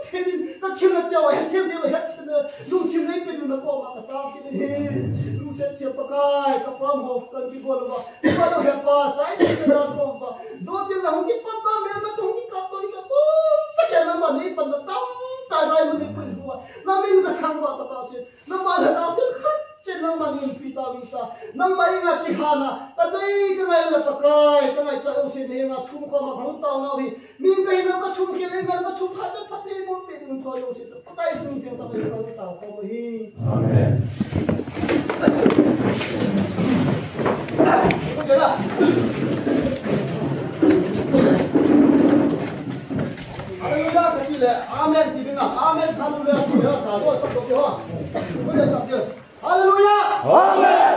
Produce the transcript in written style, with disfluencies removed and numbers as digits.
thiên ta khiêm là tiêu hết thiên tiêu hết thiên lu chim lấy bên lu nó có mà tao cái này lu sẽ thiệp bạc cái các pram học cần cái gọi là nó hết ba sai cái đó không có do tiếng là không cái bắt ta mẹ nó không cái cặp tôi cái chắc chắn là mà này phần nó tao tại đây mình đi quên rồi nó mình cái thằng vào tao sẽ nó mà là tao cái trên nó mà nhìn pita pita nó bay là cái hana ta đây cái này là cái này chạy ông xin này mà chung qua mà không tao nào thì mình cái nó có chung cái này nó chung khác nó phát đi một bên mình thôi ông xin cái xin tiếng tao cái tao không hi amen ok là Hallelujah cái gì là amen thì biết nào amen hallelujah thì biết cả rồi tập được chưa bây giờ tập chưa Hallelujah! Amen!